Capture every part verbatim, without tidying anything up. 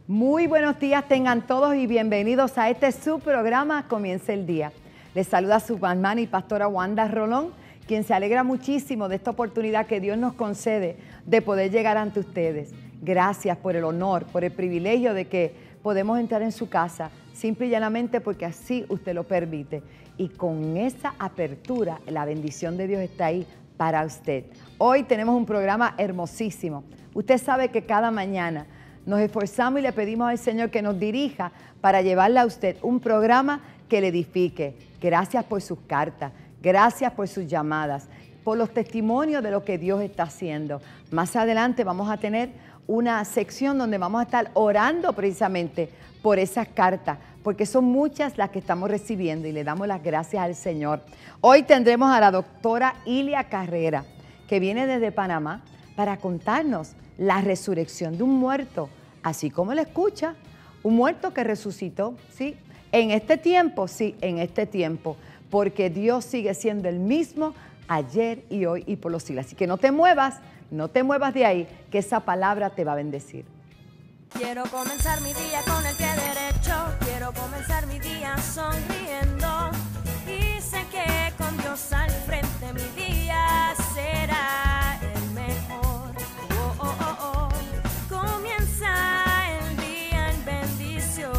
Muy buenos días tengan todos y bienvenidos a este su programa Comienza el Día. Les saluda su hermana y pastora Wanda Rolón, quien se alegra muchísimo de esta oportunidad que Dios nos concede de poder llegar ante ustedes. Gracias por el honor, por el privilegio de que podemos entrar en su casa, simple y llanamente porque así usted lo permite. Y con esa apertura, la bendición de Dios está ahí para usted. Hoy tenemos un programa hermosísimo. Usted sabe que cada mañana nos esforzamos y le pedimos al Señor que nos dirija para llevarle a usted un programa que le edifique. Gracias por sus cartas, gracias por sus llamadas, por los testimonios de lo que Dios está haciendo. Más adelante vamos a tener una sección donde vamos a estar orando precisamente por esas cartas, porque son muchas las que estamos recibiendo y le damos las gracias al Señor. Hoy tendremos a la doctora Ilia Carrera, que viene desde Panamá para contarnos la resurrección de un muerto, así como lo escucha, un muerto que resucitó, ¿sí? En este tiempo, sí, en este tiempo, porque Dios sigue siendo el mismo ayer y hoy y por los siglos. Así que no te muevas, no te muevas de ahí, que esa palabra te va a bendecir. Quiero comenzar mi día con el pie derecho, quiero comenzar mi día sonriendo y sé que con Dios al frente mi día será el mejor. Oh, oh, oh, oh. Comienza el día en bendición.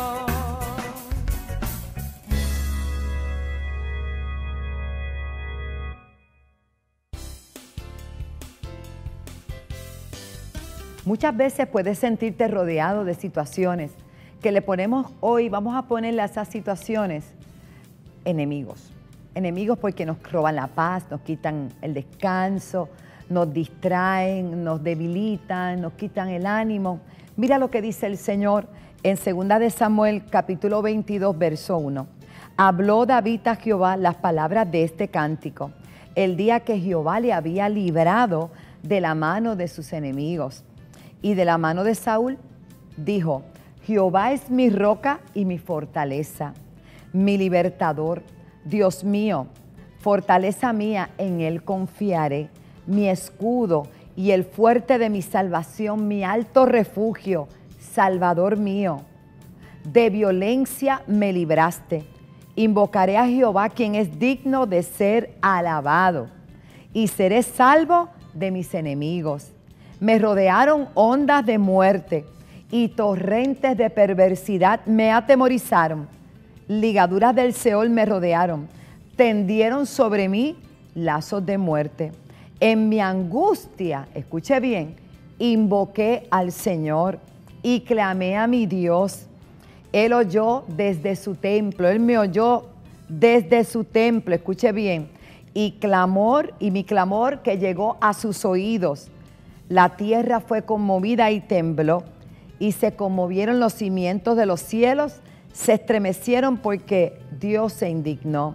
Muchas veces puedes sentirte rodeado de situaciones que le ponemos hoy, vamos a ponerle a esas situaciones enemigos. Enemigos porque nos roban la paz, nos quitan el descanso, nos distraen, nos debilitan, nos quitan el ánimo. Mira lo que dice el Señor en segunda de Samuel capítulo veintidós, verso uno. Habló David a Jehová las palabras de este cántico, el día que Jehová le había librado de la mano de sus enemigos y de la mano de Saúl, dijo, Jehová es mi roca y mi fortaleza, mi libertador, Dios mío, fortaleza mía, en él confiaré, mi escudo y el fuerte de mi salvación, mi alto refugio, Salvador mío. De violencia me libraste, invocaré a Jehová, quien es digno de ser alabado, y seré salvo de mis enemigos. Me rodearon ondas de muerte y torrentes de perversidad me atemorizaron. Ligaduras del Seol me rodearon, tendieron sobre mí lazos de muerte. En mi angustia, escuche bien, invoqué al Señor y clamé a mi Dios. Él oyó desde su templo, Él me oyó desde su templo, escuche bien, y clamor, y mi clamor que llegó a sus oídos. La tierra fue conmovida y tembló, y se conmovieron los cimientos de los cielos, se estremecieron porque Dios se indignó.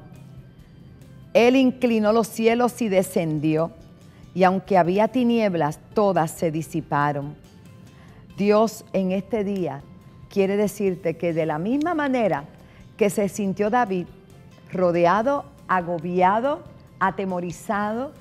Él inclinó los cielos y descendió, y aunque había tinieblas, todas se disiparon. Dios en este día quiere decirte que de la misma manera que se sintió David, rodeado, agobiado, atemorizado,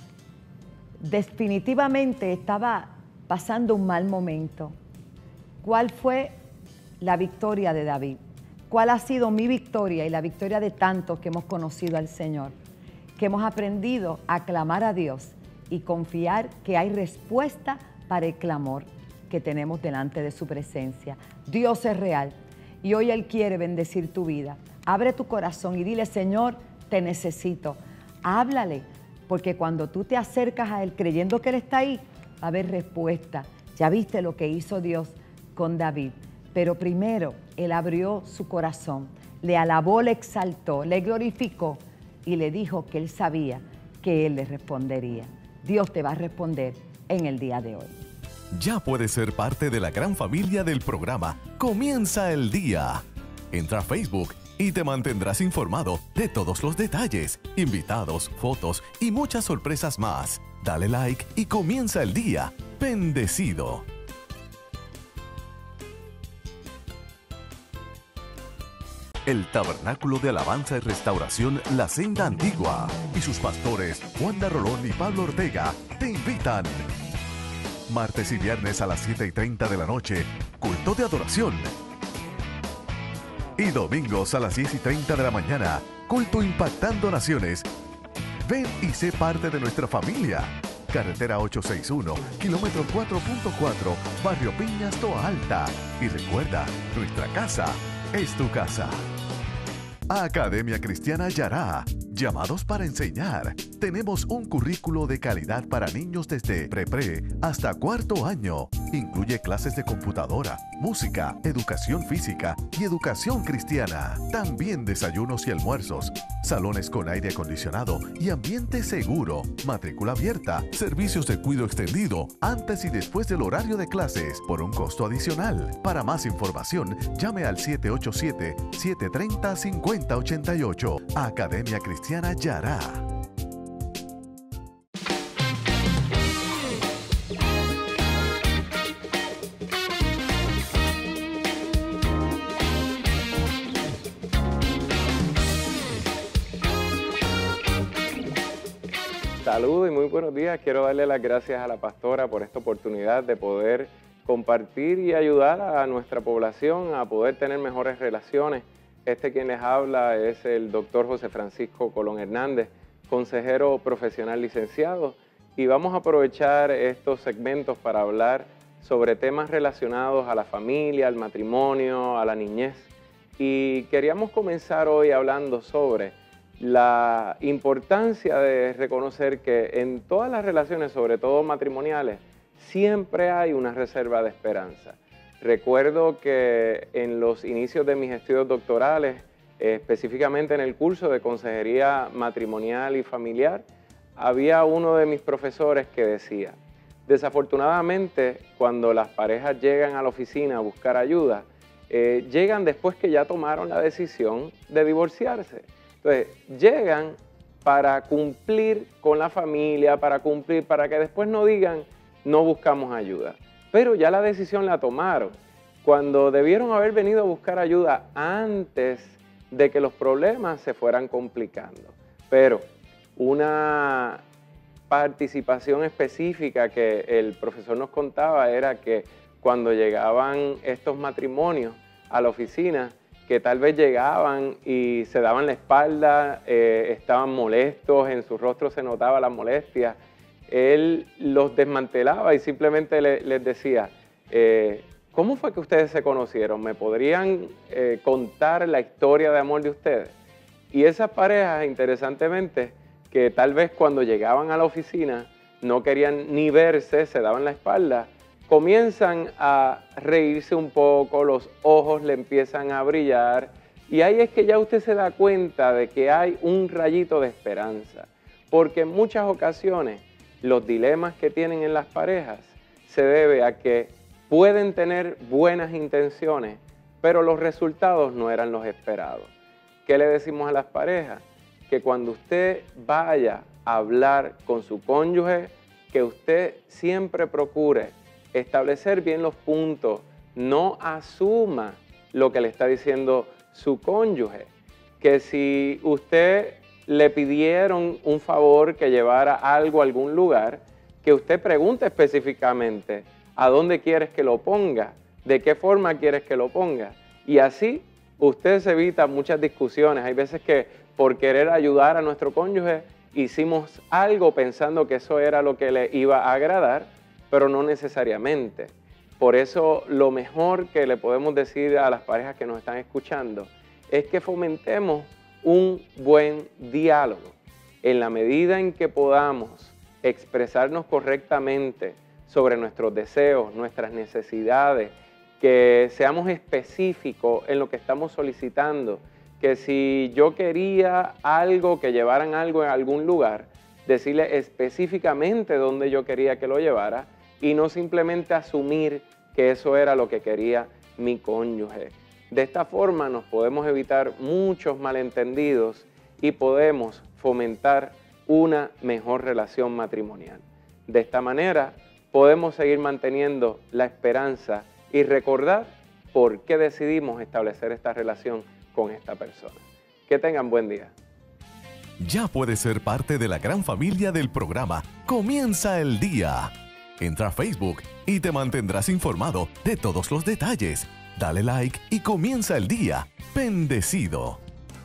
definitivamente estaba pasando un mal momento. ¿Cuál fue la victoria de David? ¿Cuál ha sido mi victoria y la victoria de tantos que hemos conocido al Señor? Que hemos aprendido a clamar a Dios y confiar que hay respuesta para el clamor que tenemos delante de su presencia. Dios es real y hoy Él quiere bendecir tu vida. Abre tu corazón y dile, Señor, te necesito. Háblale, porque cuando tú te acercas a Él creyendo que Él está ahí, va a haber respuesta. Ya viste lo que hizo Dios con David, pero primero Él abrió su corazón, le alabó, le exaltó, le glorificó y le dijo que Él sabía que Él le respondería. Dios te va a responder en el día de hoy. Ya puedes ser parte de la gran familia del programa Comienza el Día. Entra a Facebook y te mantendrás informado de todos los detalles, invitados, fotos y muchas sorpresas más. Dale like y comienza el día bendecido. El Tabernáculo de Alabanza y Restauración La Senda Antigua y sus pastores Wanda Rolón y Pablo Ortega te invitan. Martes y viernes a las siete y treinta de la noche culto de adoración. Y domingos a las diez y treinta de la mañana, culto impactando naciones. Ven y sé parte de nuestra familia. Carretera ochocientos sesenta y uno, kilómetro cuatro punto cuatro, Barrio Piñas, Toa Alta. Y recuerda, nuestra casa es tu casa. Academia Cristiana Yará. Llamados para enseñar. Tenemos un currículo de calidad para niños desde pre-pre hasta cuarto año. Incluye clases de computadora, música, educación física y educación cristiana. También desayunos y almuerzos, salones con aire acondicionado y ambiente seguro, matrícula abierta, servicios de cuidado extendido antes y después del horario de clases por un costo adicional. Para más información, llame al siete ocho siete, siete tres cero, cinco cero ocho ocho. Academia Cristiana Yará. Saludos y muy buenos días. Quiero darle las gracias a la pastora por esta oportunidad de poder compartir y ayudar a nuestra población a poder tener mejores relaciones. Este quien les habla es el doctor José Francisco Colón Hernández, consejero profesional licenciado, y vamos a aprovechar estos segmentos para hablar sobre temas relacionados a la familia, al matrimonio, a la niñez. Y queríamos comenzar hoy hablando sobre la importancia de reconocer que en todas las relaciones, sobre todo matrimoniales, siempre hay una reserva de esperanza. Recuerdo que en los inicios de mis estudios doctorales, específicamente en el curso de consejería matrimonial y familiar, había uno de mis profesores que decía: desafortunadamente, cuando las parejas llegan a la oficina a buscar ayuda, eh, llegan después que ya tomaron la decisión de divorciarse. Entonces, llegan para cumplir con la familia, para cumplir, para que después no digan, no buscamos ayuda. Pero ya la decisión la tomaron, cuando debieron haber venido a buscar ayuda antes de que los problemas se fueran complicando. Pero una participación específica que el profesor nos contaba era que cuando llegaban estos matrimonios a la oficina, que tal vez llegaban y se daban la espalda, eh, estaban molestos, en su rostro se notaba la molestia, él los desmantelaba y simplemente le, les decía, eh, ¿cómo fue que ustedes se conocieron? ¿Me podrían eh, contar la historia de amor de ustedes? Y esas parejas, interesantemente, que tal vez cuando llegaban a la oficina no querían ni verse, se daban la espalda, comienzan a reírse un poco, los ojos le empiezan a brillar, y ahí es que ya usted se da cuenta de que hay un rayito de esperanza, porque en muchas ocasiones los dilemas que tienen en las parejas se debe a que pueden tener buenas intenciones, pero los resultados no eran los esperados. ¿Qué le decimos a las parejas? Que cuando usted vaya a hablar con su cónyuge, que usted siempre procure establecer bien los puntos, no asuma lo que le está diciendo su cónyuge. Que si usted le pidieron un favor, que llevara algo a algún lugar, que usted pregunte específicamente a dónde quieres que lo ponga, de qué forma quieres que lo ponga. Y así usted se evita muchas discusiones. Hay veces que por querer ayudar a nuestro cónyuge hicimos algo pensando que eso era lo que le iba a agradar, pero no necesariamente. Por eso lo mejor que le podemos decir a las parejas que nos están escuchando es que fomentemos un buen diálogo. En la medida en que podamos expresarnos correctamente sobre nuestros deseos, nuestras necesidades, que seamos específicos en lo que estamos solicitando, que si yo quería algo, que llevaran algo en algún lugar, decirle específicamente dónde yo quería que lo llevara, y no simplemente asumir que eso era lo que quería mi cónyuge. De esta forma nos podemos evitar muchos malentendidos y podemos fomentar una mejor relación matrimonial. De esta manera podemos seguir manteniendo la esperanza y recordar por qué decidimos establecer esta relación con esta persona. Que tengan buen día. Ya puedes ser parte de la gran familia del programa Comienza el Día. Entra a Facebook y te mantendrás informado de todos los detalles. Dale like y comienza el día bendecido.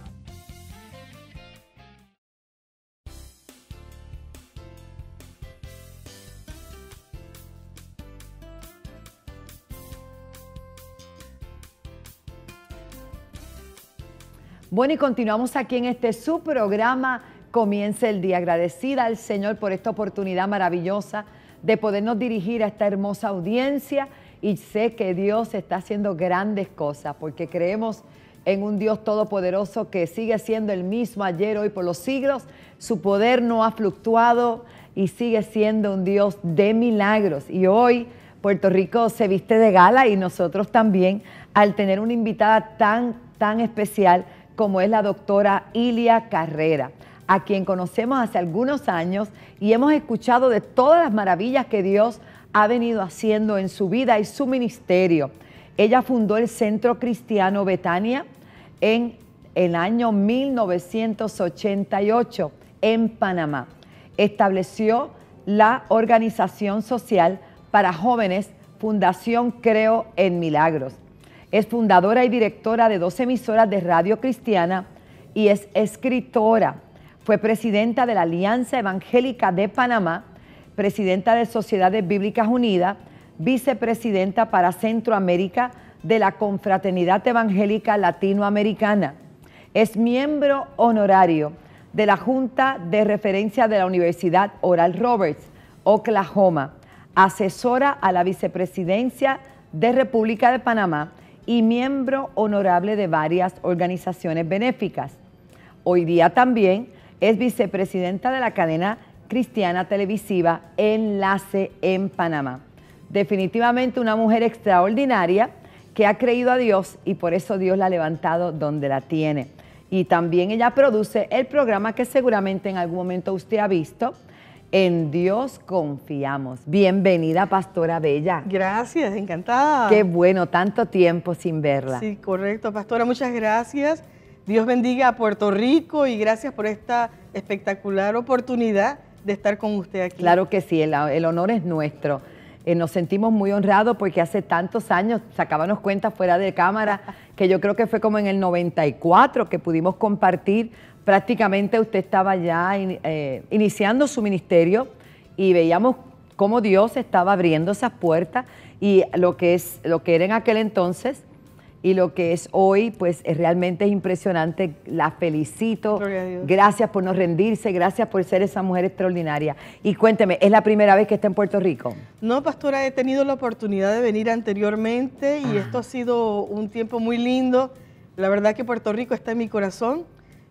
Bueno, y continuamos aquí en este su programa Comienza el Día. Agradecida al Señor por esta oportunidad maravillosa de podernos dirigir a esta hermosa audiencia, y sé que Dios está haciendo grandes cosas porque creemos en un Dios todopoderoso que sigue siendo el mismo ayer, hoy, por los siglos. Su poder no ha fluctuado y sigue siendo un Dios de milagros. Y hoy Puerto Rico se viste de gala, y nosotros también, al tener una invitada tan, tan especial como es la doctora Ilia Carrera, a quien conocemos hace algunos años y hemos escuchado de todas las maravillas que Dios ha venido haciendo en su vida y su ministerio. Ella fundó el Centro Cristiano Betania en el año mil novecientos ochenta y ocho en Panamá. Estableció la organización social para jóvenes Fundación Creo en Milagros. Es fundadora y directora de dos emisoras de radio cristiana y es escritora. Fue presidenta de la Alianza Evangélica de Panamá, presidenta de Sociedades Bíblicas Unidas, vicepresidenta para Centroamérica de la Confraternidad Evangélica Latinoamericana. Es miembro honorario de la Junta de Referencia de la Universidad Oral Roberts, Oklahoma, asesora a la vicepresidencia de República de Panamá y miembro honorable de varias organizaciones benéficas. Hoy día también es vicepresidenta de la cadena cristiana televisiva Enlace en Panamá. Definitivamente una mujer extraordinaria que ha creído a Dios, y por eso Dios la ha levantado donde la tiene. Y también ella produce el programa que seguramente en algún momento usted ha visto, En Dios Confiamos. Bienvenida, Pastora Bella. Gracias, encantada. Qué bueno, tanto tiempo sin verla. Sí, correcto, Pastora, muchas gracias. Dios bendiga a Puerto Rico y gracias por esta espectacular oportunidad de estar con usted aquí. Claro que sí, el, el honor es nuestro. Eh, nos sentimos muy honrados porque hace tantos años, sacábamos cuenta fuera de cámara, que yo creo que fue como en el noventa y cuatro que pudimos compartir. Prácticamente usted estaba ya in, eh, iniciando su ministerio y veíamos cómo Dios estaba abriendo esas puertas, y lo que, es, lo que era en aquel entonces y lo que es hoy, pues es realmente impresionante. La felicito. Gloria a Dios. Gracias por no rendirse, gracias por ser esa mujer extraordinaria. Y cuénteme, ¿es la primera vez que está en Puerto Rico? No, Pastora, he tenido la oportunidad de venir anteriormente y ah. esto ha sido un tiempo muy lindo. La verdad que Puerto Rico está en mi corazón.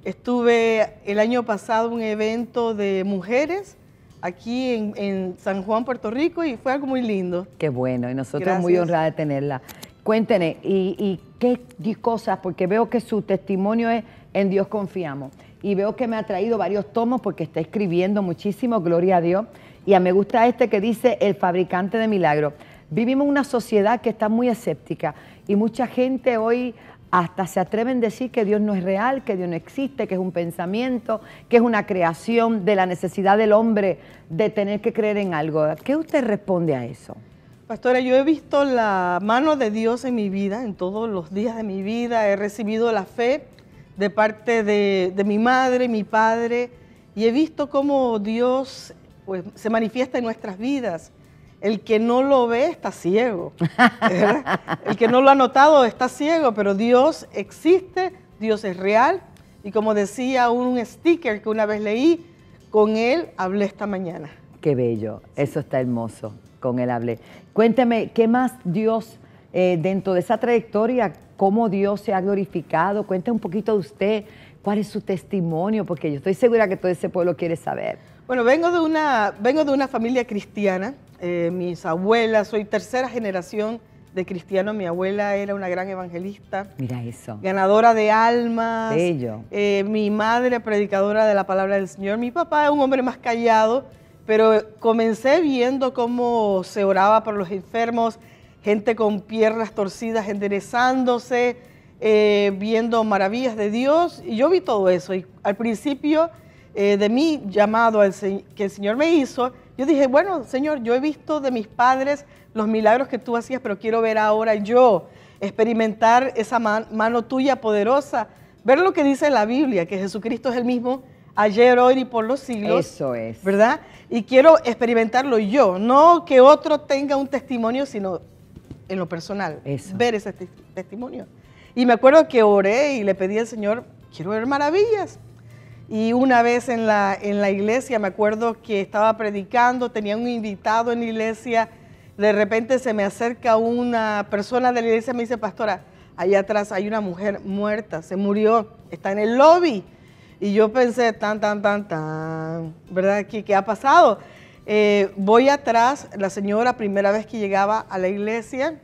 Estuve el año pasado en un evento de mujeres aquí en, en San Juan, Puerto Rico, y fue algo muy lindo. Qué bueno, y nosotros Gracias. Muy honrados de tenerla. Cuéntenos, ¿y, y qué, qué cosas? Porque veo que su testimonio es En Dios Confiamos. Y veo que me ha traído varios tomos porque está escribiendo muchísimo, gloria a Dios. Y a me gusta este que dice El Fabricante de Milagros. Vivimos en una sociedad que está muy escéptica y mucha gente hoy hasta se atreven a decir que Dios no es real, que Dios no existe, que es un pensamiento, que es una creación de la necesidad del hombre de tener que creer en algo. ¿Qué usted responde a eso? Pastora, yo he visto la mano de Dios en mi vida, en todos los días de mi vida. He recibido la fe de parte de, de mi madre, mi padre, y he visto cómo Dios pues, se manifiesta en nuestras vidas. El que no lo ve está ciego, ¿verdad? El que no lo ha notado está ciego, pero Dios existe, Dios es real, y como decía un sticker que una vez leí, con Él hablé esta mañana. Qué bello, eso está hermoso, con Él hablé. Cuénteme, ¿qué más Dios, eh, dentro de esa trayectoria, cómo Dios se ha glorificado? Cuénteme un poquito de usted, cuál es su testimonio, porque yo estoy segura que todo ese pueblo quiere saber. Bueno, vengo de una, vengo de una familia cristiana. Eh, mis abuelas, soy tercera generación de cristianos. Mi abuela era una gran evangelista. Mira eso. Ganadora de almas. Bello. Eh, mi madre, predicadora de la palabra del Señor. Mi papá es un hombre más callado, pero comencé viendo cómo se oraba por los enfermos, gente con piernas torcidas enderezándose, eh, viendo maravillas de Dios. Y yo vi todo eso. Y al principio eh, de mi llamado al, que el Señor me hizo, yo dije, bueno, Señor, yo he visto de mis padres los milagros que tú hacías, pero quiero ver ahora yo, experimentar esa man, mano tuya poderosa, ver lo que dice la Biblia, que Jesucristo es el mismo ayer, hoy y por los siglos. Eso es. ¿Verdad? Y quiero experimentarlo yo, no que otro tenga un testimonio, sino en lo personal, Eso. ver ese te testimonio. Y me acuerdo que oré y le pedí al Señor, quiero ver maravillas. Y una vez en la, en la iglesia, me acuerdo que estaba predicando, tenía un invitado en la iglesia, de repente se me acerca una persona de la iglesia y me dice, pastora, allá atrás hay una mujer muerta, se murió, está en el lobby. Y yo pensé, tan, tan, tan, tan, ¿verdad? ¿Qué, qué ha pasado? Eh, voy atrás, la señora, primera vez que llegaba a la iglesia,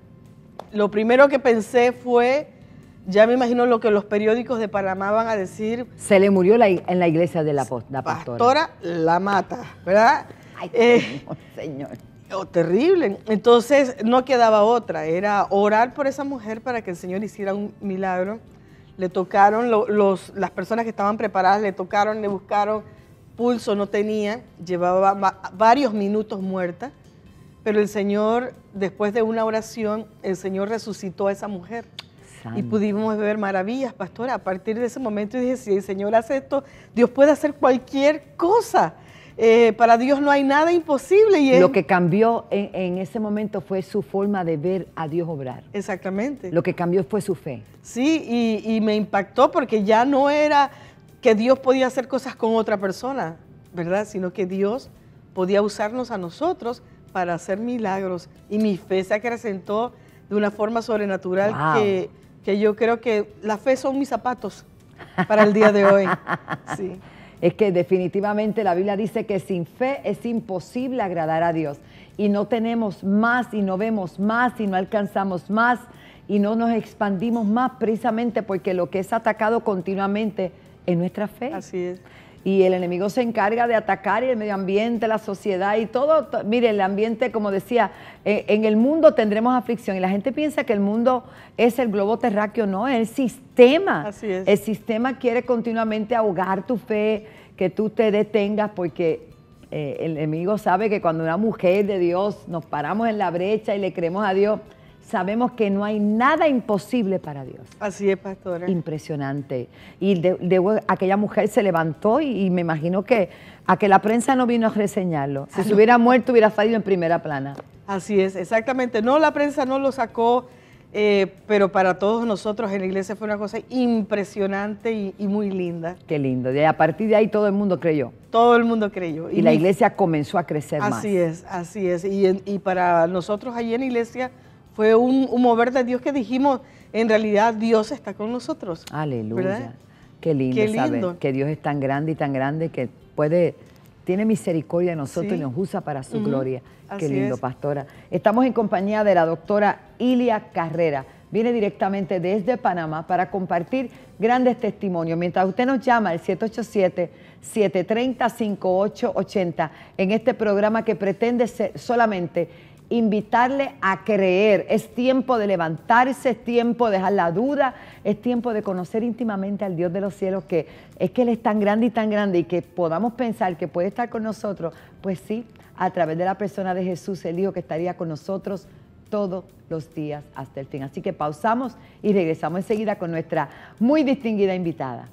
lo primero que pensé fue, ya me imagino lo que los periódicos de Panamá van a decir. Se le murió la, en la iglesia de la, la pastora. Pastora la mata, ¿verdad? Ay, eh, Señor. Oh, terrible. Entonces no quedaba otra, era orar por esa mujer para que el Señor hiciera un milagro. Le tocaron, lo, los, las personas que estaban preparadas, le tocaron, le buscaron, pulso no tenía, llevaba va, varios minutos muerta, pero el Señor, después de una oración, el Señor resucitó a esa mujer. Santo. Y pudimos ver maravillas, pastora. A partir de ese momento dije, si el Señor hace esto, Dios puede hacer cualquier cosa. Eh, para Dios no hay nada imposible. Y Lo él... que cambió en, en ese momento fue su forma de ver a Dios obrar. Exactamente. Lo que cambió fue su fe. Sí, y, y me impactó porque ya no era que Dios podía hacer cosas con otra persona, ¿verdad? Sino que Dios podía usarnos a nosotros para hacer milagros. Y mi fe se acrecentó de una forma sobrenatural. Wow. que, que yo creo que la fe son mis zapatos para el día de hoy. Sí. Es que definitivamente la Biblia dice que sin fe es imposible agradar a Dios. Y no tenemos más y no vemos más y no alcanzamos más y no nos expandimos más precisamente porque lo que es atacado continuamente es nuestra fe. Así es. Y el enemigo se encarga de atacar el medio ambiente, la sociedad y todo. To, mire, el ambiente, como decía, eh, en el mundo tendremos aflicción. Y la gente piensa que el mundo es el globo terráqueo. No, es el sistema. Así es. El sistema quiere continuamente ahogar tu fe, que tú te detengas, porque eh, el enemigo sabe que cuando una mujer de Dios nos paramos en la brecha y le creemos a Dios, sabemos que no hay nada imposible para Dios. Así es, pastora. Impresionante. Y de, de, aquella mujer se levantó y, y me imagino que a que la prensa no vino a reseñarlo. Si ah, se no. hubiera muerto, hubiera salido en primera plana. Así es, exactamente. No, la prensa no lo sacó, eh, pero para todos nosotros en la iglesia fue una cosa impresionante y, y muy linda. Qué lindo. Y a partir de ahí todo el mundo creyó. Todo el mundo creyó. Y, y la iglesia comenzó a crecer así más. Así es, así es. Y, y para nosotros allí en la iglesia fue un, un mover de Dios que dijimos, en realidad Dios está con nosotros. Aleluya. ¿Verdad? Qué lindo, Qué lindo saber que Dios es tan grande y tan grande que puede, tiene misericordia de nosotros, sí, y nos usa para su uh-huh. gloria. Así Qué lindo, es. pastora. Estamos en compañía de la doctora Ilia Carrera. Viene directamente desde Panamá para compartir grandes testimonios. Mientras usted nos llama al siete ocho siete, siete tres cero, cinco ocho ocho cero en este programa que pretende ser solamente invitarle a creer. Es tiempo de levantarse, es tiempo de dejar la duda, es tiempo de conocer íntimamente al Dios de los cielos, que es que Él es tan grande y tan grande y que podamos pensar que puede estar con nosotros. Pues sí, a través de la persona de Jesús, el Hijo que estaría con nosotros todos los días hasta el fin. Así que pausamos y regresamos enseguida con nuestra muy distinguida invitada.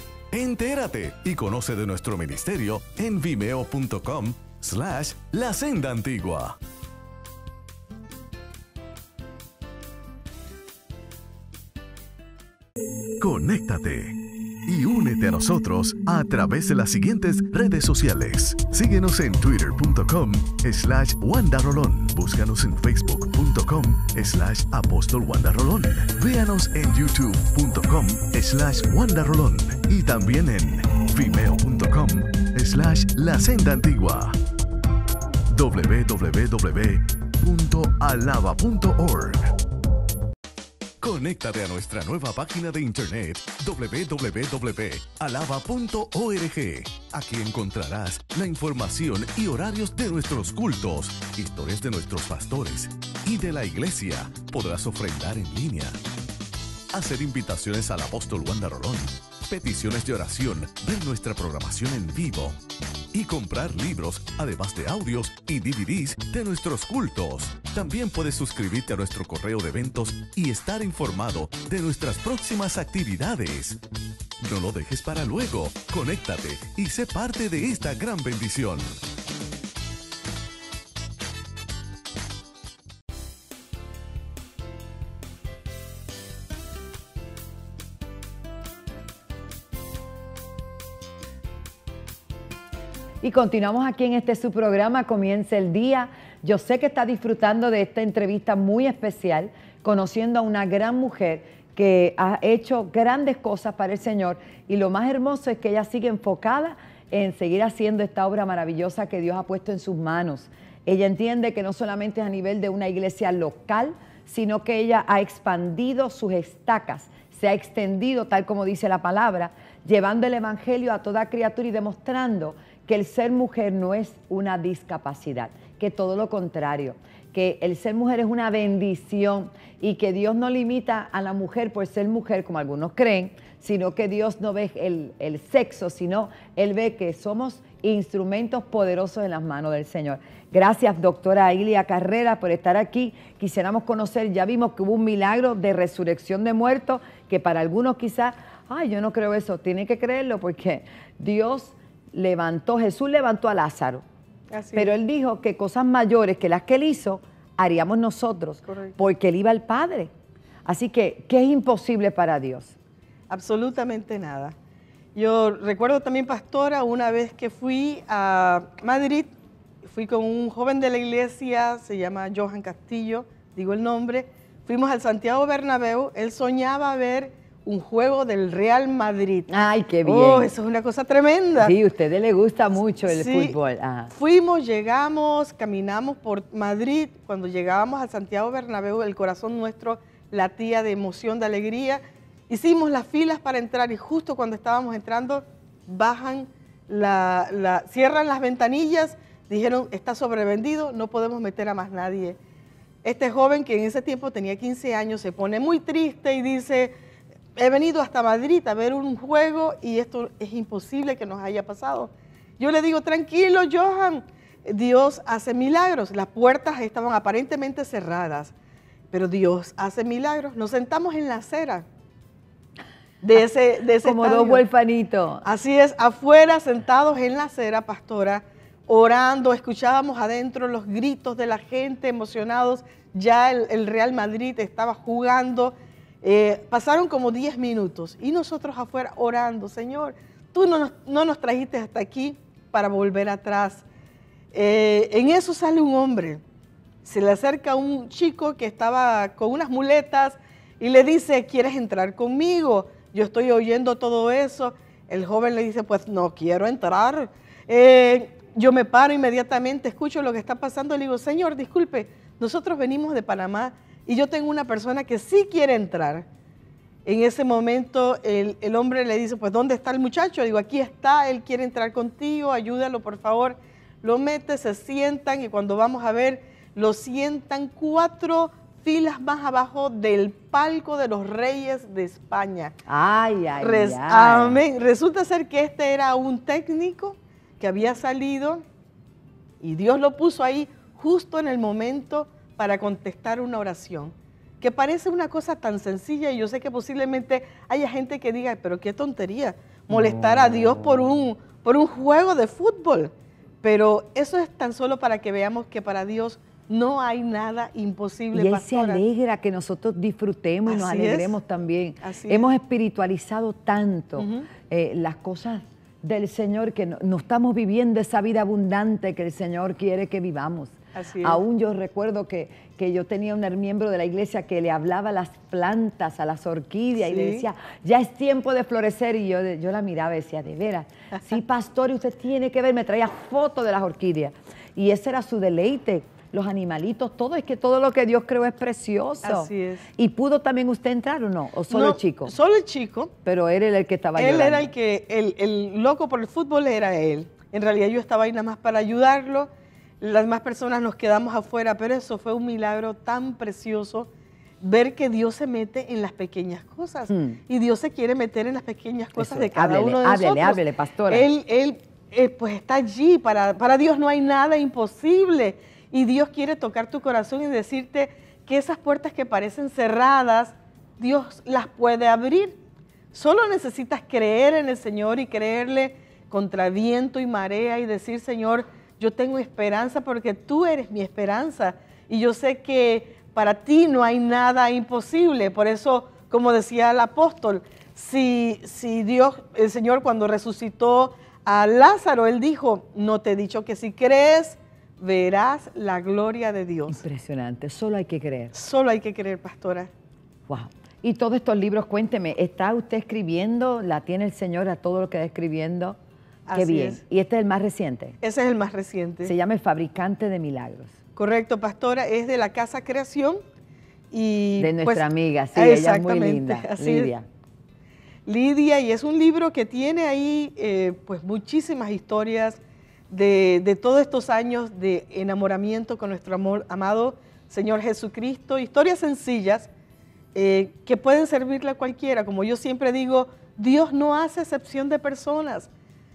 Entérate y conoce de nuestro ministerio en vimeo punto com slash la senda antigua. Conéctate y únete a nosotros a través de las siguientes redes sociales. Síguenos en twitter punto com slash Wanda Rolón. Búscanos en facebook punto com slash Apóstol Wanda Rolón. Véanos en youtube punto com slash Wanda Rolón. Y también en vimeo punto com slash La Senda Antigua. w w w punto alaba punto org. Conéctate a nuestra nueva página de internet w w w punto alaba punto org. Aquí encontrarás la información y horarios de nuestros cultos, historias de nuestros pastores y de la iglesia. Podrás ofrendar en línea, hacer invitaciones al apóstol Wanda Rolón peticiones de oración, ver nuestra programación en vivo y comprar libros, además de audios y D V Ds de nuestros cultos. También puedes suscribirte a nuestro correo de eventos y estar informado de nuestras próximas actividades. No lo dejes para luego. Conéctate y sé parte de esta gran bendición. Y continuamos aquí en este su programa, Comienza el Día. Yo sé que está disfrutando de esta entrevista muy especial, conociendo a una gran mujer que ha hecho grandes cosas para el Señor, y lo más hermoso es que ella sigue enfocada en seguir haciendo esta obra maravillosa que Dios ha puesto en sus manos. Ella entiende que no solamente es a nivel de una iglesia local, sino que ella ha expandido sus estacas, se ha extendido, tal como dice la palabra, llevando el evangelio a toda criatura y demostrando que el ser mujer no es una discapacidad, que todo lo contrario, que el ser mujer es una bendición y que Dios no limita a la mujer por ser mujer, como algunos creen, sino que Dios no ve el, el sexo, sino Él ve que somos instrumentos poderosos en las manos del Señor. Gracias, doctora Ilia Carrera, por estar aquí. Quisiéramos conocer, ya vimos que hubo un milagro de resurrección de muertos, que para algunos quizás, ay, yo no creo eso, tiene que creerlo porque Dios levantó, Jesús levantó a Lázaro, Así pero es. Él dijo que cosas mayores que las que Él hizo, haríamos nosotros, Correcto. Porque Él iba al Padre. Así que, ¿qué es imposible para Dios? Absolutamente nada. Yo recuerdo también, pastora, una vez que fui a Madrid, fui con un joven de la iglesia, se llama Johan Castillo, digo el nombre, fuimos al Santiago Bernabéu, él soñaba ver un juego del Real Madrid. ¡Ay, qué bien! Oh, eso es una cosa tremenda. Sí, a ustedes les gusta mucho el sí, fútbol. Ajá. Fuimos, llegamos, caminamos por Madrid. Cuando llegábamos al Santiago Bernabéu, el corazón nuestro latía de emoción, de alegría. Hicimos las filas para entrar y justo cuando estábamos entrando, bajan, la, la, cierran las ventanillas, dijeron, está sobrevendido, no podemos meter a más nadie. Este joven, que en ese tiempo tenía quince años, se pone muy triste y dice, he venido hasta Madrid a ver un juego y esto es imposible que nos haya pasado. Yo le digo, tranquilo, Johan, Dios hace milagros. Las puertas estaban aparentemente cerradas, pero Dios hace milagros. Nos sentamos en la acera de ese, de ese Como estadio. dos huerfanitos. Así es, afuera, sentados en la acera, pastora, orando, escuchábamos adentro los gritos de la gente, emocionados. Ya el, el Real Madrid estaba jugando. Eh, pasaron como diez minutos y nosotros afuera orando, Señor, tú no nos, no nos trajiste hasta aquí para volver atrás. Eh, en eso sale un hombre, se le acerca un chico que estaba con unas muletas y le dice, ¿quieres entrar conmigo? Yo estoy oyendo todo eso. El joven le dice, pues no quiero entrar. Eh, yo me paro inmediatamente, escucho lo que está pasando y le digo, Señor, disculpe, nosotros venimos de Panamá y yo tengo una persona que sí quiere entrar. En ese momento el, el hombre le dice, pues ¿dónde está el muchacho? Digo, aquí está, él quiere entrar contigo, ayúdalo por favor. Lo mete, se sientan y cuando vamos a ver, lo sientan cuatro filas más abajo del palco de los reyes de España. Ay, ay, Res, ay. Amén. Resulta ser que este era un técnico que había salido y Dios lo puso ahí justo en el momento para contestar una oración, que parece una cosa tan sencilla y yo sé que posiblemente haya gente que diga, pero qué tontería, molestar no. a Dios por un, por un juego de fútbol. Pero eso es tan solo para que veamos que para Dios no hay nada imposible. Y Él pastora. se alegra que nosotros disfrutemos y nos Así alegremos es. también. Así Hemos es. espiritualizado tanto Uh-huh. eh, las cosas del Señor que no, no estamos viviendo esa vida abundante que el Señor quiere que vivamos. Así es. Aún yo recuerdo que, que yo tenía un miembro de la iglesia que le hablaba a las plantas, a las orquídeas, Sí. y le decía, ya es tiempo de florecer, y yo, yo la miraba y decía, de veras, sí, pastor, y usted tiene que ver, me traía fotos de las orquídeas, y ese era su deleite, los animalitos, todo, es que todo lo que Dios creó es precioso. Así es. ¿Y pudo también usted entrar o no? ¿O solo No, el chico? Solo el chico. Pero él era el que estaba Él llorando. era el que, el, el loco por el fútbol era él. En realidad yo estaba ahí nada más para ayudarlo. Las demás personas nos quedamos afuera, pero eso fue un milagro tan precioso. ver que Dios se mete en las pequeñas cosas. Mm. Y Dios se quiere meter en las pequeñas cosas Eso, de cada háblele, uno de háblele, nosotros. Háblele, pastora. Él, él eh, pues está allí. Para, para Dios no hay nada imposible. Y Dios quiere tocar tu corazón y decirte que esas puertas que parecen cerradas, Dios las puede abrir. Solo necesitas creer en el Señor y creerle contra viento y marea y decir, Señor, yo tengo esperanza porque tú eres mi esperanza. Y yo sé que para ti no hay nada imposible. Por eso, como decía el apóstol, si, si Dios, el Señor cuando resucitó a Lázaro, Él dijo, no te he dicho que si crees, verás la gloria de Dios. Impresionante, solo hay que creer. Solo hay que creer, pastora. Wow. Y todos estos libros, cuénteme, ¿está usted escribiendo? ¿La tiene el Señor a todo lo que está escribiendo? Qué Así bien. es. ¿Y este es el más reciente? Ese es el más reciente. Se llama El Fabricante de Milagros. Correcto, pastora, es de la Casa Creación. Y de nuestra pues, amiga, sí, ella es muy linda, así Lidia. Es. Lidia, y es un libro que tiene ahí eh, pues muchísimas historias de, de todos estos años de enamoramiento con nuestro amor, amado Señor Jesucristo. Historias sencillas eh, que pueden servirle a cualquiera. Como yo siempre digo, Dios no hace excepción de personas.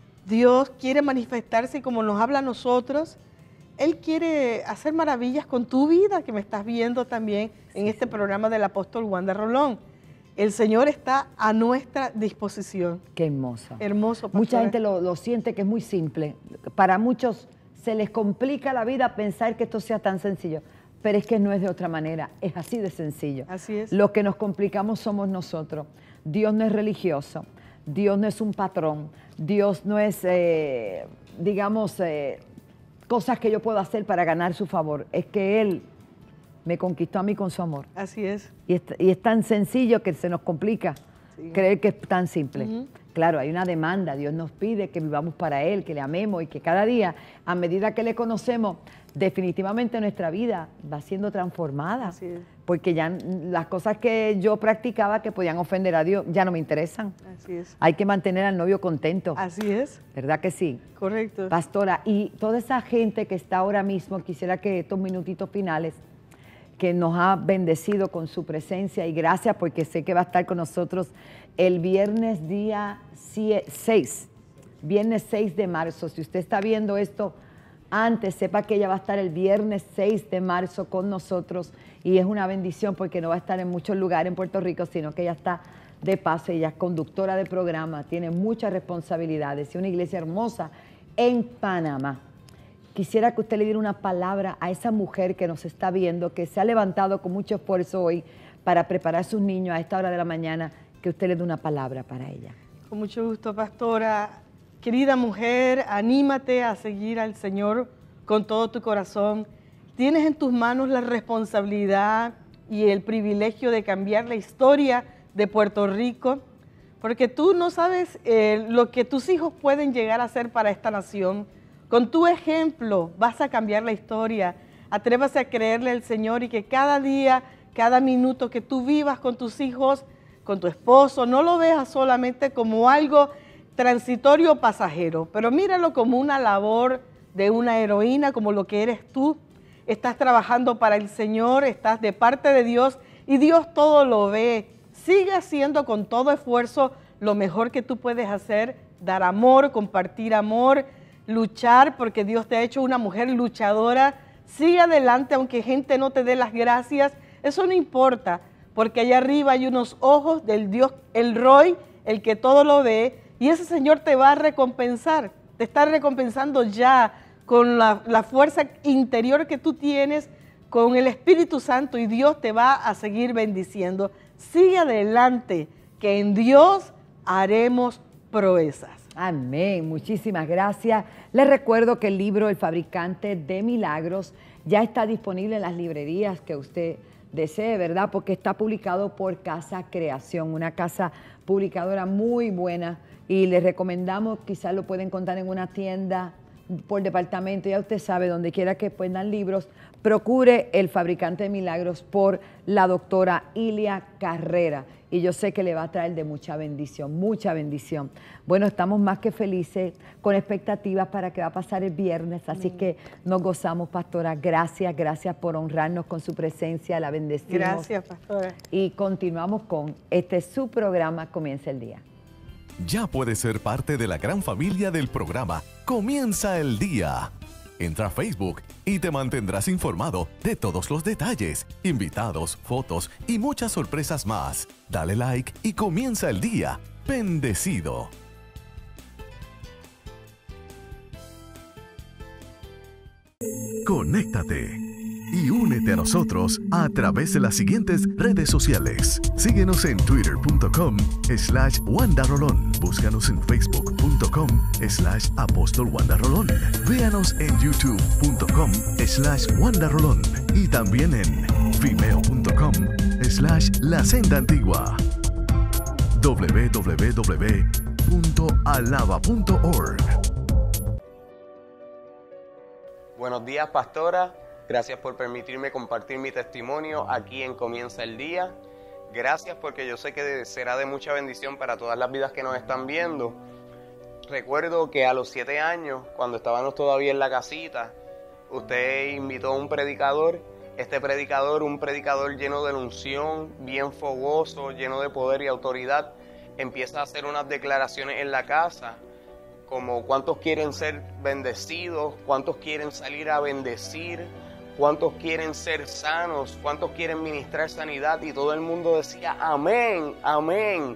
Dios quiere manifestarse y como nos habla a nosotros, Él quiere hacer maravillas con tu vida, que me estás viendo también en este programa del apóstol Wanda Rolón. El Señor está a nuestra disposición. Qué hermoso. Hermoso, pastora. Mucha gente lo, lo siente que es muy simple. Para muchos se les complica la vida pensar que esto sea tan sencillo, pero es que no es de otra manera, es así de sencillo. Así es. Lo que nos complicamos somos nosotros. Dios no es religioso, Dios no es un patrón, Dios no es, eh, digamos, eh, cosas que yo puedo hacer para ganar su favor. Es que Él me conquistó a mí con su amor. Así es. Y es, y es tan sencillo que se nos complica sí. creer que es tan simple. Uh-huh. Claro, hay una demanda. Dios nos pide que vivamos para Él, que le amemos y que cada día, a medida que le conocemos, definitivamente nuestra vida va siendo transformada. Así es. Porque ya las cosas que yo practicaba que podían ofender a Dios ya no me interesan. Así es. Hay que mantener al novio contento. Así es. ¿Verdad que sí? Correcto. Pastora, y toda esa gente que está ahora mismo, quisiera que estos minutitos finales, que nos ha bendecido con su presencia y gracias porque sé que va a estar con nosotros el viernes día seis, viernes seis de marzo. Si usted está viendo esto antes, sepa que ella va a estar el viernes seis de marzo con nosotros y es una bendición porque no va a estar en muchos lugares en Puerto Rico, sino que ella está de paso, ella es conductora de programa, tiene muchas responsabilidades y una iglesia hermosa en Panamá. Quisiera que usted le diera una palabra a esa mujer que nos está viendo, que se ha levantado con mucho esfuerzo hoy para preparar a sus niños a esta hora de la mañana, que usted le dé una palabra para ella. Con mucho gusto, pastora. Querida mujer, anímate a seguir al Señor con todo tu corazón. Tienes en tus manos la responsabilidad y el privilegio de cambiar la historia de Puerto Rico, porque tú no sabes eh, lo que tus hijos pueden llegar a hacer para esta nación. Con tu ejemplo vas a cambiar la historia. Atrévase a creerle al Señor y que cada día, cada minuto que tú vivas con tus hijos, con tu esposo, no lo veas solamente como algo transitorio o pasajero, pero míralo como una labor de una heroína, como lo que eres tú. Estás trabajando para el Señor, estás de parte de Dios y Dios todo lo ve. Sigue haciendo con todo esfuerzo lo mejor que tú puedes hacer, dar amor, compartir amor, luchar, porque Dios te ha hecho una mujer luchadora. Sigue adelante, aunque gente no te dé las gracias, eso no importa, porque allá arriba hay unos ojos del Dios, el Roy, el que todo lo ve, y ese Señor te va a recompensar, te está recompensando ya con la, la fuerza interior que tú tienes, con el Espíritu Santo, y Dios te va a seguir bendiciendo. Sigue adelante, que en Dios haremos proezas. Amén, muchísimas gracias. Les recuerdo que el libro El Fabricante de Milagros ya está disponible en las librerías que usted desee, ¿verdad? Porque está publicado por Casa Creación, una casa publicadora muy buena y les recomendamos, quizás lo pueden encontrar en una tienda por departamento, ya usted sabe, donde quiera que puedan libros, procure El Fabricante de Milagros por la doctora Ilia Carrera. Y yo sé que le va a traer de mucha bendición, mucha bendición. Bueno, estamos más que felices, con expectativas para que va a pasar el viernes, así mm. que nos gozamos, pastora. Gracias, gracias por honrarnos con su presencia, la bendecimos. Gracias, pastora. Y continuamos con este su programa, Comienza el Día. Ya puedes ser parte de la gran familia del programa Comienza el Día. Entra a Facebook y te mantendrás informado de todos los detalles, invitados, fotos y muchas sorpresas más. Dale like y comienza el día bendecido. Conéctate y únete a nosotros a través de las siguientes redes sociales. Síguenos en twitter punto com slash Wanda Rolón. Búscanos en facebook punto com slash Apóstol Wanda Rolón. Véanos en youtube punto com slash Wanda Rolón. Y también en vimeo punto com slash La Senda Antigua. w w w punto alaba punto org. Buenos días, pastora. Gracias por permitirme compartir mi testimonio aquí en Comienza el Día. Gracias porque yo sé que será de mucha bendición para todas las vidas que nos están viendo. Recuerdo que a los siete años, cuando estábamos todavía en la casita, usted invitó a un predicador. Este predicador, un predicador lleno de unción, bien fogoso, lleno de poder y autoridad, empieza a hacer unas declaraciones en la casa, como cuántos quieren ser bendecidos, cuántos quieren salir a bendecir, cuántos quieren ser sanos, cuántos quieren ministrar sanidad, y todo el mundo decía amén, amén.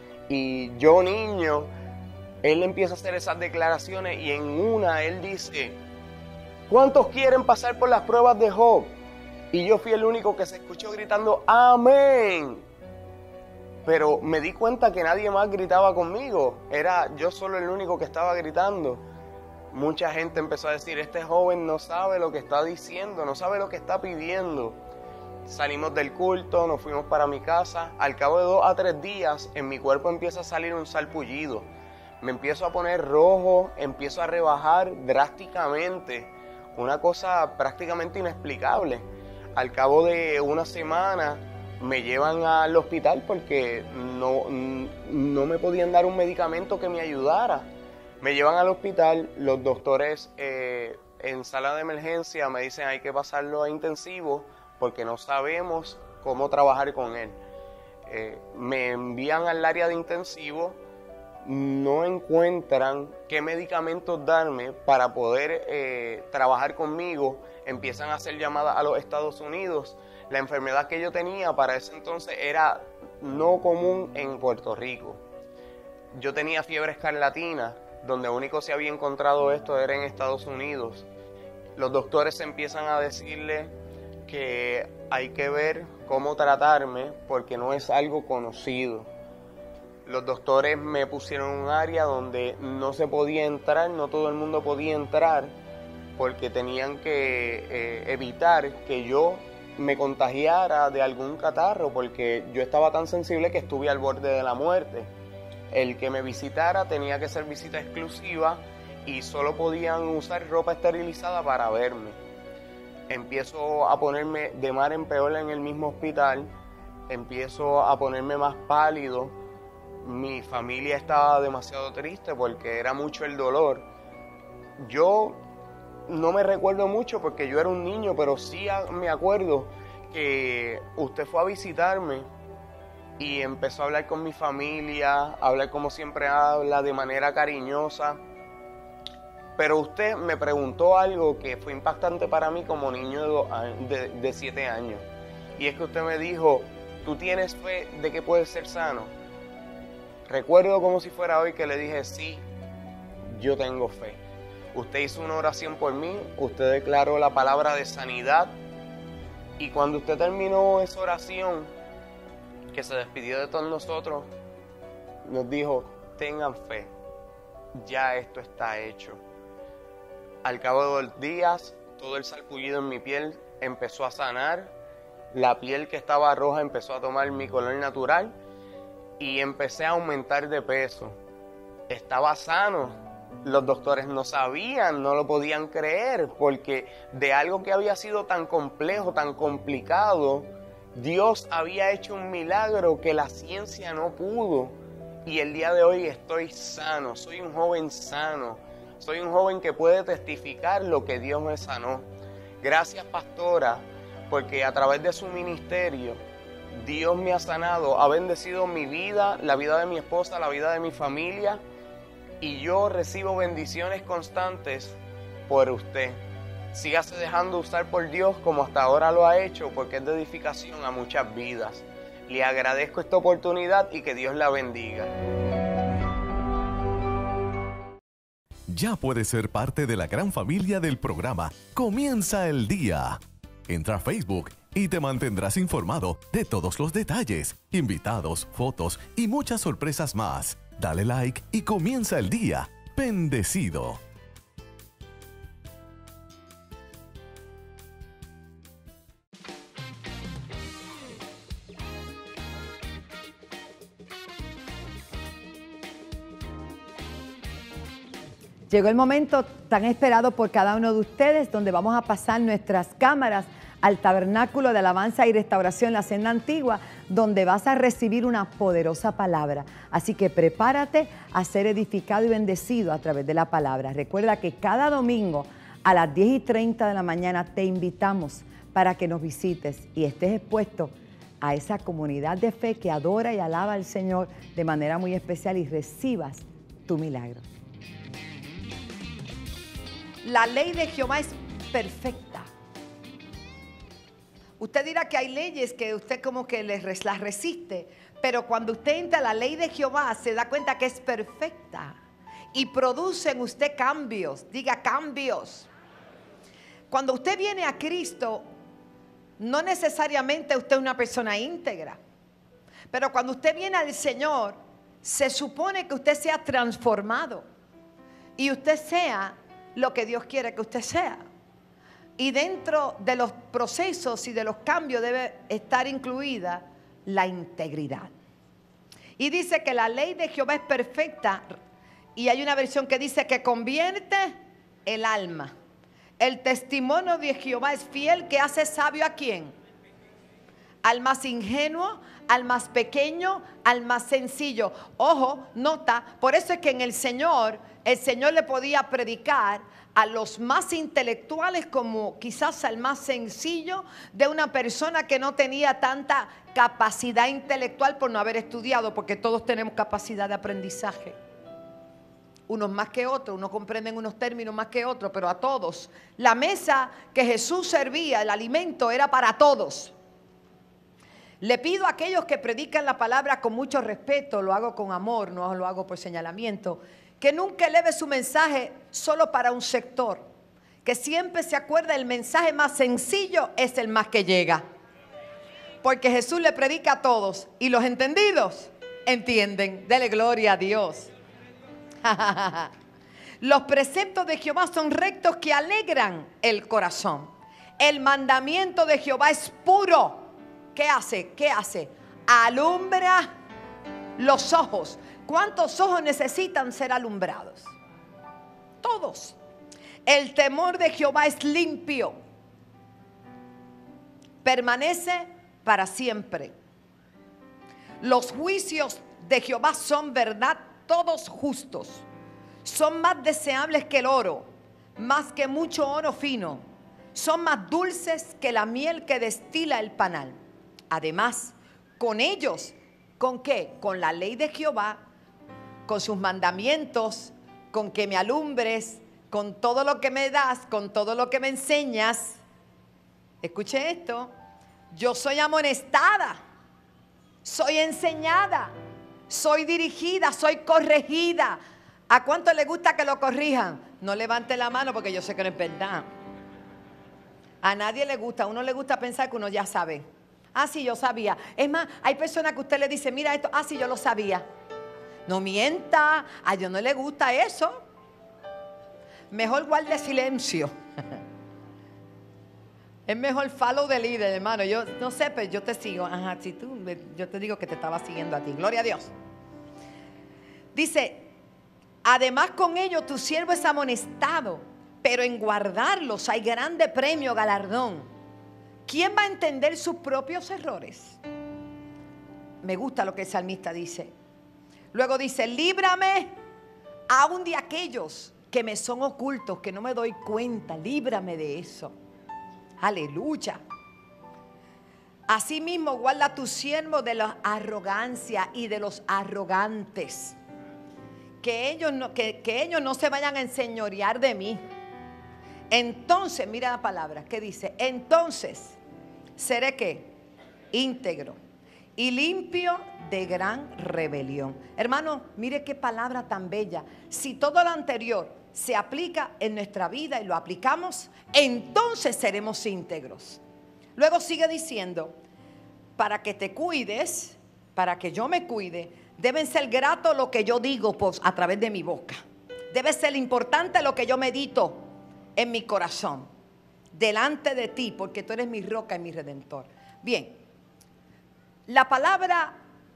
Y yo, niño, él empieza a hacer esas declaraciones y en una él dice, ¿cuántos quieren pasar por las pruebas de Job? Y yo fui el único que se escuchó gritando amén. Pero me di cuenta que nadie más gritaba conmigo, era yo solo el único que estaba gritando. Mucha gente empezó a decir, este joven no sabe lo que está diciendo, no sabe lo que está pidiendo. Salimos del culto, nos fuimos para mi casa. Al cabo de dos a tres días, en mi cuerpo empieza a salir un sarpullido. Me empiezo a poner rojo, empiezo a rebajar drásticamente. Una cosa prácticamente inexplicable. Al cabo de una semana, me llevan al hospital porque no, no me podían dar un medicamento que me ayudara. Me llevan al hospital, los doctores eh, en sala de emergencia me dicen hay que pasarlo a intensivo porque no sabemos cómo trabajar con él. Eh, me envían al área de intensivo, no encuentran qué medicamentos darme para poder eh, trabajar conmigo, empiezan a hacer llamadas a los Estados Unidos. La enfermedad que yo tenía para ese entonces era no común en Puerto Rico. Yo tenía fiebre escarlatina, donde único se había encontrado esto era en Estados Unidos. Los doctores empiezan a decirle que hay que ver cómo tratarme porque no es algo conocido. Los doctores me pusieron en un área donde no se podía entrar, no todo el mundo podía entrar, porque tenían que eh, evitar que yo me contagiara de algún catarro, porque yo estaba tan sensible que estuve al borde de la muerte. El que me visitara tenía que ser visita exclusiva y solo podían usar ropa esterilizada para verme. Empiezo a ponerme de mar en peor en el mismo hospital, empiezo a ponerme más pálido. Mi familia estaba demasiado triste porque era mucho el dolor. Yo no me recuerdo mucho porque yo era un niño, pero sí me acuerdo que usted fue a visitarme y empezó a hablar con mi familia, a hablar como siempre habla, de manera cariñosa. Pero usted me preguntó algo que fue impactante para mí como niño de, dos años, de, de siete años. Y es que usted me dijo, ¿tú tienes fe de que puedes ser sano? Recuerdo como si fuera hoy que le dije, sí, yo tengo fe. Usted hizo una oración por mí, usted declaró la palabra de sanidad. Y cuando usted terminó esa oración, que se despidió de todos nosotros, nos dijo, tengan fe, ya esto está hecho. Al cabo de dos días, todo el sarpullido en mi piel empezó a sanar, la piel que estaba roja empezó a tomar mi color natural y empecé a aumentar de peso. Estaba sano, Los doctores no sabían, no lo podían creer, porque de algo que había sido tan complejo, tan complicado, Dios había hecho un milagro que la ciencia no pudo. Y el día de hoy estoy sano, soy un joven sano, soy un joven que puede testificar lo que Dios me sanó. Gracias, pastora, porque a través de su ministerio, Dios me ha sanado, ha bendecido mi vida, la vida de mi esposa, la vida de mi familia, y yo recibo bendiciones constantes por usted. Sígase dejando usar por Dios como hasta ahora lo ha hecho, porque es de edificación a muchas vidas. Le agradezco esta oportunidad y que Dios la bendiga. Ya puedes ser parte de la gran familia del programa Comienza el Día. Entra a Facebook y te mantendrás informado de todos los detalles, invitados, fotos y muchas sorpresas más. Dale like y comienza el día bendecido. Llegó el momento tan esperado por cada uno de ustedes, donde vamos a pasar nuestras cámaras al Tabernáculo de Alabanza y Restauración, la Senda Antigua, donde vas a recibir una poderosa palabra. Así que prepárate a ser edificado y bendecido a través de la palabra. Recuerda que cada domingo a las diez y treinta de la mañana te invitamos para que nos visites y estés expuesto a esa comunidad de fe que adora y alaba al Señor de manera muy especial y recibas tu milagro. La ley de Jehová es perfecta. Usted dirá que hay leyes que usted como que les, las resiste, pero cuando usted entra a la ley de Jehová se da cuenta que es perfecta y produce en usted cambios. Diga cambios. Cuando usted viene a Cristo, no necesariamente usted es una persona íntegra, pero cuando usted viene al Señor, se supone que usted sea transformado y usted sea lo que Dios quiere que usted sea. Y dentro de los procesos y de los cambios debe estar incluida la integridad. Y dice que la ley de Jehová es perfecta, y hay una versión que dice que convierte el alma. El testimonio de Jehová es fiel, que hace sabio ¿a quién? Al más ingenuo, al más pequeño, al más sencillo. Ojo, nota, por eso es que en el Señor, el Señor le podía predicar a los más intelectuales como quizás al más sencillo de una persona que no tenía tanta capacidad intelectual por no haber estudiado, porque todos tenemos capacidad de aprendizaje. Unos más que otros, unos comprenden unos términos más que otros, pero a todos. La mesa que Jesús servía, el alimento, era para todos. Le pido a aquellos que predican la palabra con mucho respeto, lo hago con amor, no lo hago por señalamiento, que nunca eleve su mensaje solo para un sector, que siempre se acuerde el mensaje más sencillo es el más que llega, porque Jesús le predica a todos y los entendidos entienden. Dele gloria a Dios. Los preceptos de Jehová son rectos que alegran el corazón. El mandamiento de Jehová es puro. ¿Qué hace? ¿Qué hace? Alumbra los ojos. ¿Cuántos ojos necesitan ser alumbrados? Todos. El temor de Jehová es limpio. Permanece para siempre. Los juicios de Jehová son verdad, todos justos. Son más deseables que el oro, más que mucho oro fino. Son más dulces que la miel que destila el panal. Además, con ellos, ¿con qué? Con la ley de Jehová, con sus mandamientos, con que me alumbres, con todo lo que me das, con todo lo que me enseñas. Escuche esto, yo soy amonestada, soy enseñada, soy dirigida, soy corregida. ¿A cuánto le gusta que lo corrijan? No levante la mano porque yo sé que no es verdad. A nadie le gusta, a uno le gusta pensar que uno ya sabe. Ah, sí, yo sabía. Es más, hay personas que usted le dice, mira esto, ah, sí, yo lo sabía. No mienta, a Dios no le gusta eso. Mejor guarde silencio. Es mejor follow the leader, hermano. Yo no sé, pero yo te sigo. Ajá, si tú, yo te digo que te estaba siguiendo a ti. Gloria a Dios. Dice, Además, con ello tu siervo es amonestado, pero en guardarlos hay grande premio, galardón. ¿Quién va a entender sus propios errores? Me gusta lo que el salmista dice. Luego dice, líbrame aún de aquellos que me son ocultos, que no me doy cuenta. Líbrame de eso. Aleluya. Asimismo, guarda a tu siervo de la arrogancia y de los arrogantes. Que ellos no, que, que ellos no se vayan a enseñorear de mí. Entonces, mira la palabra que dice, entonces seré ¿qué? Íntegro y limpio de gran rebelión. Hermano, mire qué palabra tan bella. Si todo lo anterior se aplica en nuestra vida y lo aplicamos, entonces seremos íntegros. Luego sigue diciendo, para que te cuides, para que yo me cuide, deben ser grato lo que yo digo pues, a través de mi boca. Debe ser importante lo que yo medito en mi corazón, delante de ti, porque tú eres mi roca y mi redentor. Bien, la palabra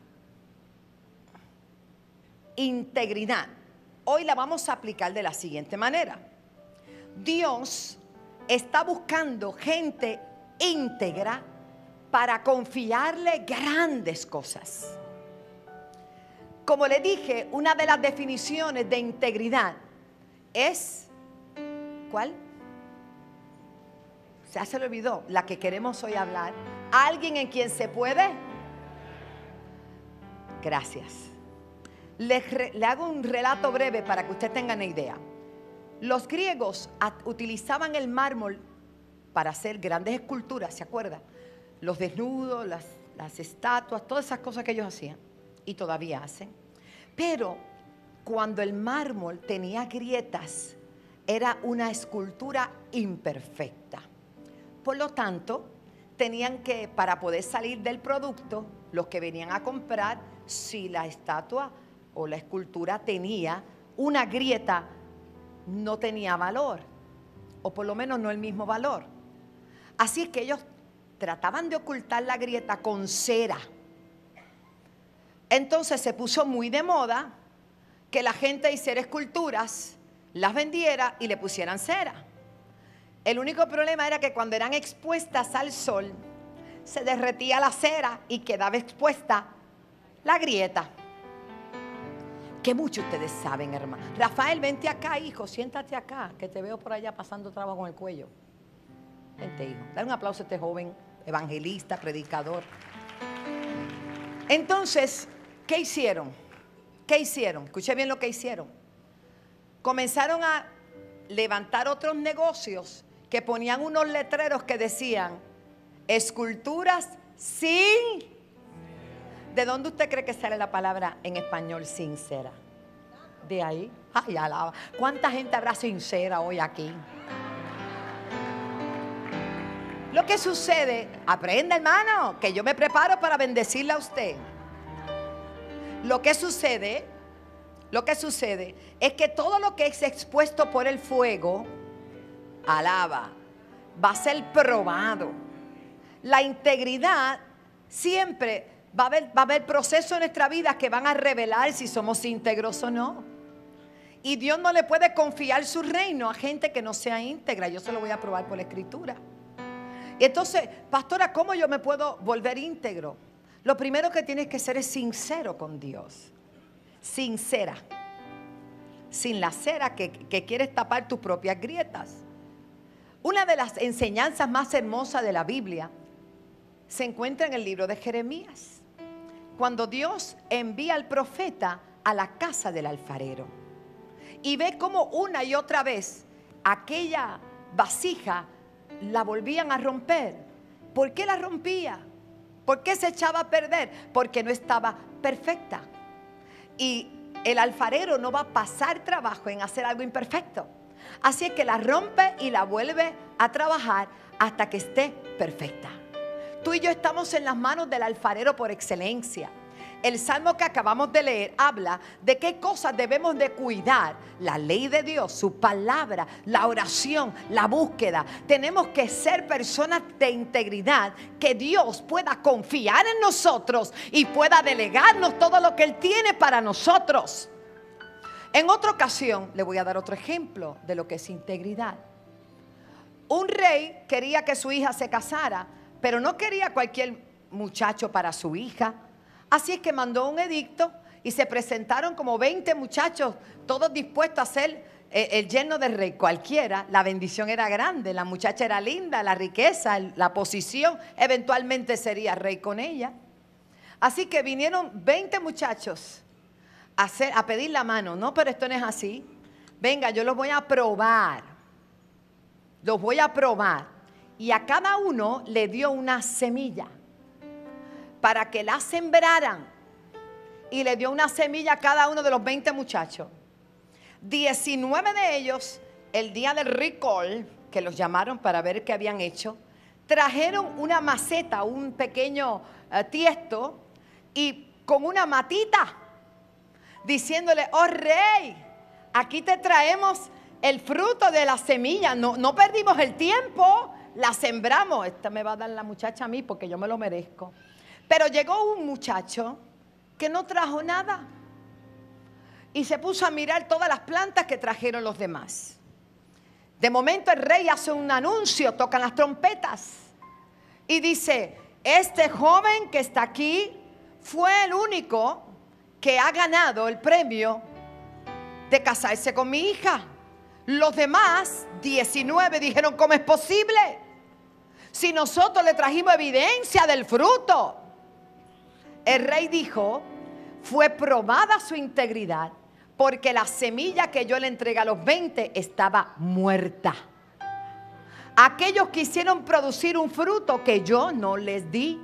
integridad, hoy la vamos a aplicar de la siguiente manera. Dios está buscando gente íntegra para confiarle grandes cosas. Como le dije, una de las definiciones de integridad es, ¿cuál? Ya se le olvidó, la que queremos hoy hablar. Alguien en quien se puede. Gracias. Le, le hago un relato breve para que usted tenga una idea. Los griegos utilizaban el mármol para hacer grandes esculturas, ¿se acuerda? Los desnudos, las, las estatuas, todas esas cosas que ellos hacían y todavía hacen. Pero cuando el mármol tenía grietas, era una escultura imperfecta. Por lo tanto, tenían que, para poder salir del producto, los que venían a comprar, si la estatua o la escultura tenía una grieta, no tenía valor, o por lo menos no el mismo valor. Así es que ellos trataban de ocultar la grieta con cera. Entonces se puso muy de moda que la gente hiciera esculturas, las vendiera y le pusieran cera. El único problema era que cuando eran expuestas al sol, se derretía la cera y quedaba expuesta la grieta. Que mucho ustedes saben, hermano. Rafael, vente acá, hijo, siéntate acá, que te veo por allá pasando trabajo con el cuello. Vente, hijo. Dale un aplauso a este joven evangelista, predicador. Entonces, ¿qué hicieron? ¿Qué hicieron? Escuché bien lo que hicieron. Comenzaron a levantar otros negocios que ponían unos letreros que decían esculturas sin. ¿De dónde usted cree que sale la palabra en español sincera? De ahí. Ay, alaba. ¿Cuánta gente habrá sincera hoy aquí? Lo que sucede, aprenda, hermano, que yo me preparo para bendecirle a usted. Lo que sucede, lo que sucede es que todo lo que es expuesto por el fuego, alaba, va a ser probado. La integridad siempre va a haber, va a haber procesos en nuestra vida que van a revelar si somos íntegros o no. Y Dios no le puede confiar su reino a gente que no sea íntegra. Yo se lo voy a probar por la escritura. Y entonces, pastora, ¿cómo yo me puedo volver íntegro? Lo primero que tienes que ser es sincero con Dios. Sincera. Sin la cera que, que quieres tapar tus propias grietas. Una de las enseñanzas más hermosas de la Biblia se encuentra en el libro de Jeremías. Cuando Dios envía al profeta a la casa del alfarero. Y ve cómo una y otra vez aquella vasija la volvían a romper. ¿Por qué la rompía? ¿Por qué se echaba a perder? Porque no estaba perfecta. Y el alfarero no va a pasar trabajo en hacer algo imperfecto. Así es que la rompe y la vuelve a trabajar hasta que esté perfecta. Tú y yo estamos en las manos del alfarero por excelencia. El salmo que acabamos de leer habla de qué cosas debemos de cuidar. La ley de Dios, su palabra, la oración, la búsqueda. Tenemos que ser personas de integridad, que Dios pueda confiar en nosotros y pueda delegarnos todo lo que Él tiene para nosotros. En otra ocasión, le voy a dar otro ejemplo de lo que es integridad. Un rey quería que su hija se casara, pero no quería cualquier muchacho para su hija. Así es que mandó un edicto y se presentaron como veinte muchachos, todos dispuestos a ser eh, el yerno del rey, cualquiera. La bendición era grande, la muchacha era linda, la riqueza, el, la posición, eventualmente sería rey con ella. Así que vinieron veinte muchachos a, hacer, a pedir la mano. No, pero esto no es así. Venga, yo los voy a probar. Los voy a probar. Y a cada uno le dio una semilla para que la sembraran. Y le dio una semilla a cada uno de los veinte muchachos. diecinueve de ellos, el día del recall, que los llamaron para ver qué habían hecho, trajeron una maceta, un pequeño uh, tiesto, y con una matita, diciéndole: oh rey, aquí te traemos el fruto de la semilla. No, no perdimos el tiempo, la sembramos. Esta me va a dar la muchacha a mí porque yo me lo merezco. Pero llegó un muchacho que no trajo nada y se puso a mirar todas las plantas que trajeron los demás. De momento el rey hace un anuncio, tocan las trompetas y dice: este joven que está aquí fue el único que ha ganado el premio de casarse con mi hija. Los demás, diecinueve, dijeron: ¿cómo es posible? Si nosotros le trajimos evidencia del fruto. El rey dijo: fue probada su integridad, porque la semilla que yo le entregué a los veinte estaba muerta. Aquellos quisieron producir un fruto que yo no les di.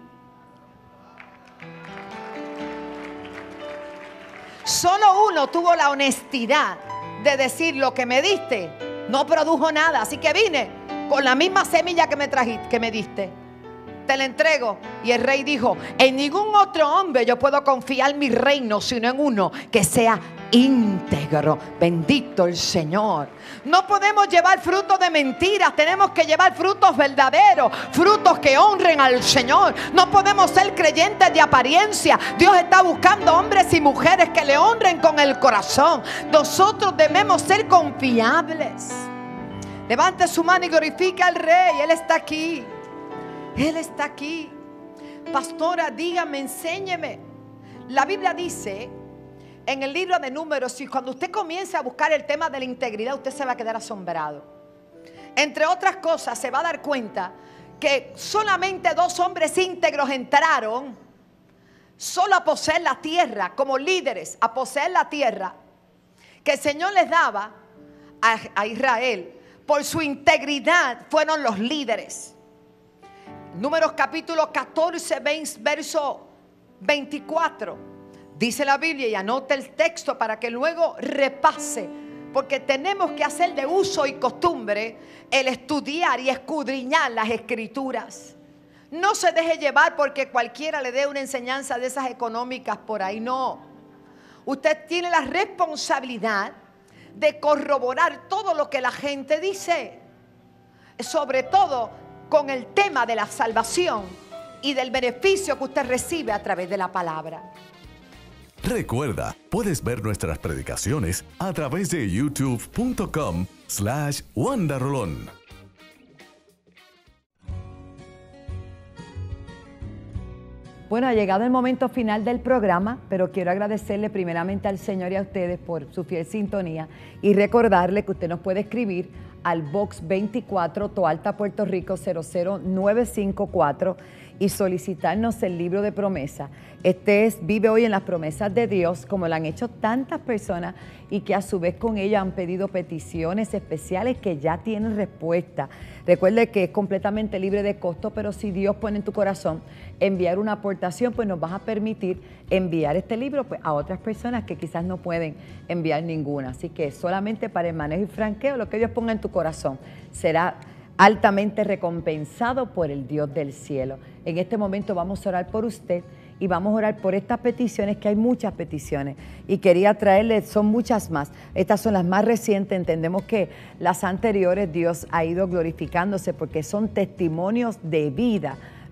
Solo uno tuvo la honestidad de decir: lo que me diste no produjo nada, así que vine con la misma semilla que me trajiste, que me diste, te la entrego. Y el rey dijo: en ningún otro hombre yo puedo confiar mi reino, sino en uno que sea íntegro. Bendito el Señor. No podemos llevar frutos de mentiras, tenemos que llevar frutos verdaderos, frutos que honren al Señor. No podemos ser creyentes de apariencia. Dios está buscando hombres y mujeres que le honren con el corazón. Nosotros debemos ser confiables. Levante su mano y glorifique al Rey. Él está aquí. Él está aquí. Pastora, dígame, enséñeme. La Biblia dice en el libro de Números, y cuando usted comience a buscar el tema de la integridad, usted se va a quedar asombrado. Entre otras cosas, se va a dar cuenta que solamente dos hombres íntegros entraron solo a poseer la tierra, como líderes, a poseer la tierra que el Señor les daba a, a Israel. Por su integridad fueron los líderes. Números capítulo catorce, verso veinticuatro. Dice la Biblia, y anota el texto para que luego repase, porque tenemos que hacer de uso y costumbre el estudiar y escudriñar las escrituras. No se deje llevar porque cualquiera le dé una enseñanza de esas económicas por ahí, no. Usted tiene la responsabilidad de corroborar todo lo que la gente dice, sobre todo con el tema de la salvación y del beneficio que usted recibe a través de la palabra. Recuerda, puedes ver nuestras predicaciones a través de youtube punto com slash Wanda Rolón. Bueno, ha llegado el momento final del programa, pero quiero agradecerle primeramente al Señor y a ustedes por su fiel sintonía y recordarle que usted nos puede escribir al box veinticuatro, Toalta, Puerto Rico cero cero nueve cinco cuatro y solicitarnos el libro de promesa. Este es Vive Hoy en las Promesas de Dios, como lo han hecho tantas personas y que a su vez con ella han pedido peticiones especiales que ya tienen respuesta. Recuerde que es completamente libre de costo, pero si Dios pone en tu corazón enviar una aportación, pues nos vas a permitir enviar este libro pues, a otras personas que quizás no pueden enviar ninguna. Así que solamente para el manejo y franqueo, lo que Dios ponga en tu corazón será altamente recompensado por el Dios del cielo. En este momento vamos a orar por usted y vamos a orar por estas peticiones, que hay muchas peticiones y quería traerles, son muchas más. Estas son las más recientes, entendemos que las anteriores Dios ha ido glorificándose porque son testimonios de vida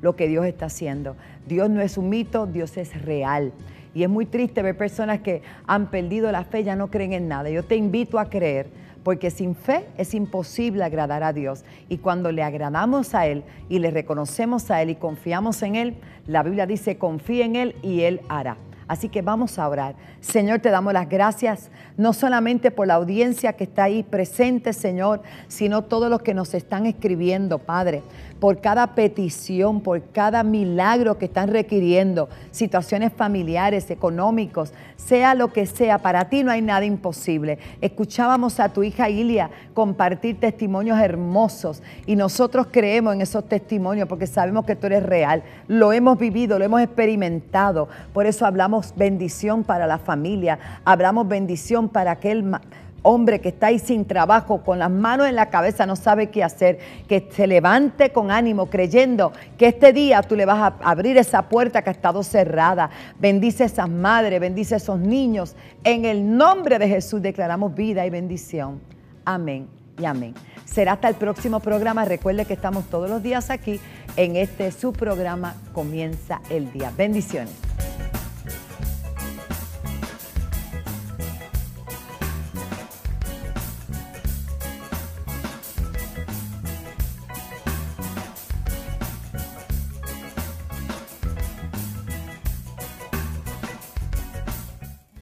lo que Dios está haciendo. Dios no es un mito, Dios es real. Y es muy triste ver personas que han perdido la fe, ya no creen en nada. Yo te invito a creer, porque sin fe es imposible agradar a Dios. Y cuando le agradamos a Él y le reconocemos a Él y confiamos en Él, la Biblia dice, confía en Él y Él hará. Así que vamos a orar. Señor, te damos las gracias, no solamente por la audiencia que está ahí presente, Señor, sino todos los que nos están escribiendo, Padre, por cada petición, por cada milagro que están requiriendo, situaciones familiares, económicos, sea lo que sea, para ti no hay nada imposible. Escuchábamos a tu hija Ilia compartir testimonios hermosos y nosotros creemos en esos testimonios porque sabemos que tú eres real. Lo hemos vivido, lo hemos experimentado. Por eso hablamos bendición para la familia, hablamos bendición para aquel hombre que está ahí sin trabajo, con las manos en la cabeza, no sabe qué hacer, que se levante con ánimo, creyendo que este día tú le vas a abrir esa puerta que ha estado cerrada. Bendice a esas madres, bendice a esos niños. En el nombre de Jesús declaramos vida y bendición. Amén y amén. Será hasta el próximo programa. Recuerde que estamos todos los días aquí en este su programa Comienza el Día. Bendiciones.